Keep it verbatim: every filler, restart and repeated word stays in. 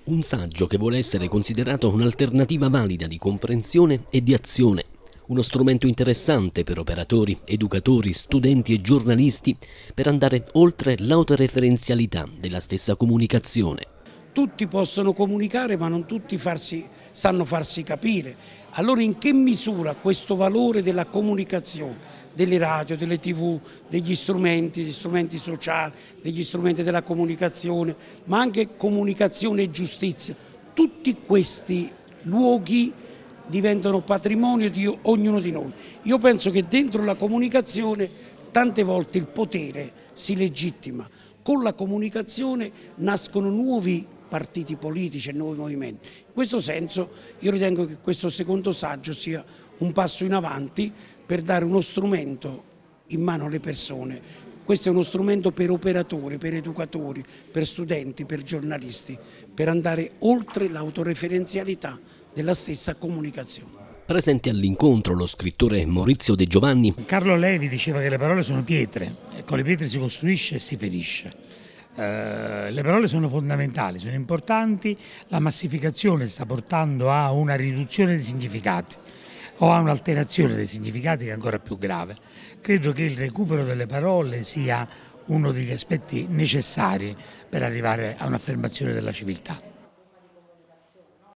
Un saggio che vuole essere considerato un'alternativa valida di comprensione e di azione. Uno strumento interessante per operatori, educatori, studenti e giornalisti per andare oltre l'autoreferenzialità della stessa comunicazione. Tutti possono comunicare, ma non tutti farsi, sanno farsi capire. Allora in che misura questo valore della comunicazione, delle radio, delle tv, degli strumenti, degli strumenti sociali, degli strumenti della comunicazione, ma anche comunicazione e giustizia, tutti questi luoghi diventano patrimonio di ognuno di noi. Io penso che dentro la comunicazione tante volte il potere si legittima. Con la comunicazione nascono nuovi partiti politici e nuovi movimenti. In questo senso io ritengo che questo secondo saggio sia un passo in avanti per dare uno strumento in mano alle persone. Questo è uno strumento per operatori, per educatori, per studenti, per giornalisti, per andare oltre l'autoreferenzialità della stessa comunicazione. Presente all'incontro lo scrittore Maurizio De Giovanni. Carlo Levi diceva che le parole sono pietre e con le pietre si costruisce e si ferisce. Uh, le parole sono fondamentali, sono importanti, la massificazione sta portando a una riduzione dei significati o a un'alterazione dei significati che è ancora più grave. Credo che il recupero delle parole sia uno degli aspetti necessari per arrivare a un'affermazione della civiltà.